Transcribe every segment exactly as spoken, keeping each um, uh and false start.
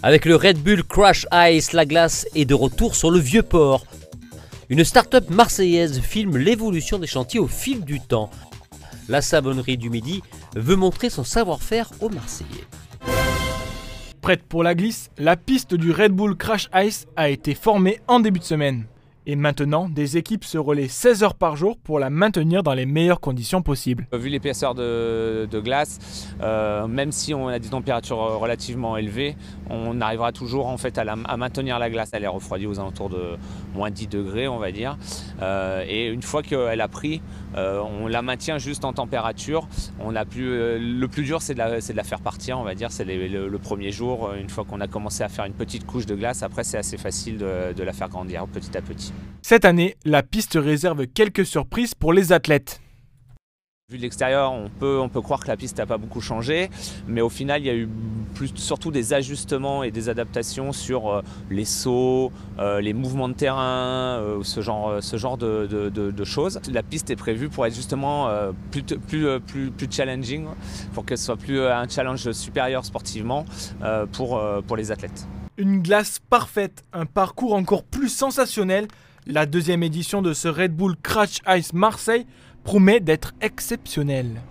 Avec le Red Bull Crush Ice, la glace est de retour sur le Vieux-Port. Une start-up marseillaise filme l'évolution des chantiers au fil du temps. La savonnerie du Midi veut montrer son savoir-faire aux Marseillais. Prête pour la glisse, la piste du Red Bull Crush Ice a été formée en début de semaine. Et maintenant, des équipes se relaient seize heures par jour pour la maintenir dans les meilleures conditions possibles. Vu l'épaisseur de, de glace, euh, même si on a des températures relativement élevées, on arrivera toujours en fait à, la, à maintenir la glace. Elle est refroidie aux alentours de moins dix degrés, on va dire. Euh, et une fois qu'elle a pris, euh, on la maintient juste en température. On a plus, euh, le plus dur, c'est de, de la faire partir, on va dire. C'est le, le premier jour. Une fois qu'on a commencé à faire une petite couche de glace, après c'est assez facile de, de la faire grandir petit à petit. Cette année, la piste réserve quelques surprises pour les athlètes. Vu de l'extérieur, on peut, on peut croire que la piste n'a pas beaucoup changé, mais au final, il y a eu plus, surtout des ajustements et des adaptations sur euh, les sauts, euh, les mouvements de terrain, euh, ce genre, ce genre de, de, de, de choses. La piste est prévue pour être justement euh, plus, plus, plus, plus challenging, pour qu'elle soit plus un challenge supérieur sportivement euh, pour, euh, pour les athlètes. Une glace parfaite, un parcours encore plus sensationnel. La deuxième édition de ce Red Bull Crush Ice Marseille promet d'être exceptionnelle.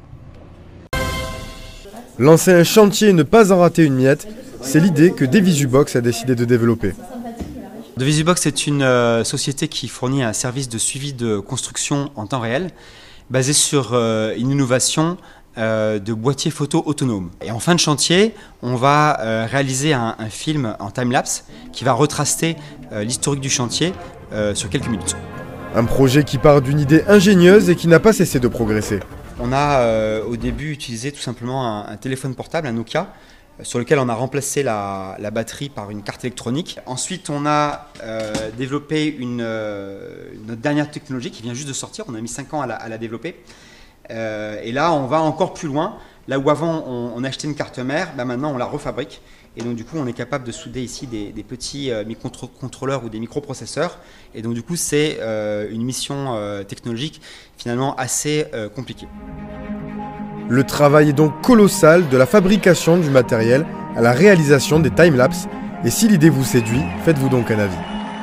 Lancer un chantier et ne pas en rater une miette, c'est l'idée que Devisubox a décidé de développer. Devisubox est une euh, société qui fournit un service de suivi de construction en temps réel, basé sur euh, une innovation euh, de boîtier photo autonome. Et en fin de chantier, on va euh, réaliser un, un film en time-lapse qui va retracer euh, l'historique du chantier euh, sur quelques minutes. Un projet qui part d'une idée ingénieuse et qui n'a pas cessé de progresser. On a euh, au début utilisé tout simplement un, un téléphone portable, un Nokia, euh, sur lequel on a remplacé la, la batterie par une carte électronique. Ensuite, on a euh, développé une, euh, notre dernière technologie qui vient juste de sortir. On a mis cinq ans à la, à la développer. Euh, et là, on va encore plus loin. Là où avant, on, on achetait une carte mère, bah maintenant, on la refabrique. Et donc, du coup, on est capable de souder ici des, des petits euh, microcontrôleurs ou des microprocesseurs. Et donc, du coup, c'est euh, une mission euh, technologique finalement assez euh, compliquée. Le travail est donc colossal, de la fabrication du matériel à la réalisation des timelapses. Et si l'idée vous séduit, faites-vous donc un avis.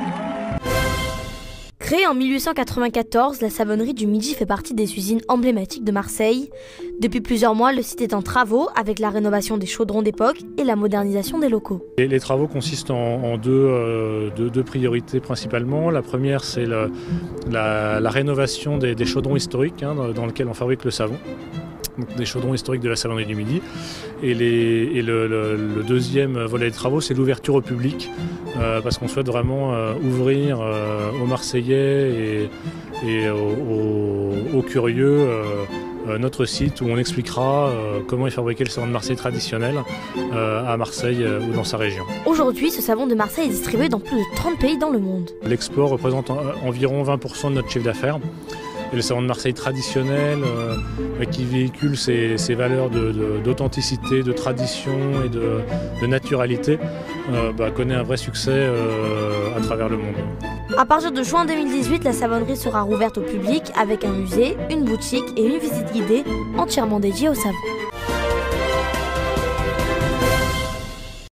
Créée en mille huit cent quatre-vingt-quatorze, la savonnerie du Midi fait partie des usines emblématiques de Marseille. Depuis plusieurs mois, le site est en travaux avec la rénovation des chaudrons d'époque et la modernisation des locaux. Et les travaux consistent en, en deux, euh, deux, deux priorités principalement. La première, c'est la, la, la rénovation des, des chaudrons historiques hein, dans, dans lesquels on fabrique le savon. Donc des chaudrons historiques de la savonnerie du Midi. Et, les, et le, le, le deuxième volet des travaux, c'est l'ouverture au public, euh, parce qu'on souhaite vraiment euh, ouvrir euh, aux Marseillais et, et aux, aux, aux curieux euh, notre site où on expliquera euh, comment est fabriqué le savon de Marseille traditionnel euh, à Marseille euh, ou dans sa région. Aujourd'hui, ce savon de Marseille est distribué dans plus de trente pays dans le monde. L'export représente en, environ vingt pour cent de notre chiffre d'affaires. Et le savon de Marseille traditionnel euh, qui véhicule ses, ses valeurs d'authenticité, de, de, de tradition et de, de naturalité euh, bah, connaît un vrai succès euh, à travers le monde. À partir de juin deux mille dix-huit, la savonnerie sera rouverte au public avec un musée, une boutique et une visite guidée entièrement dédiée au savon.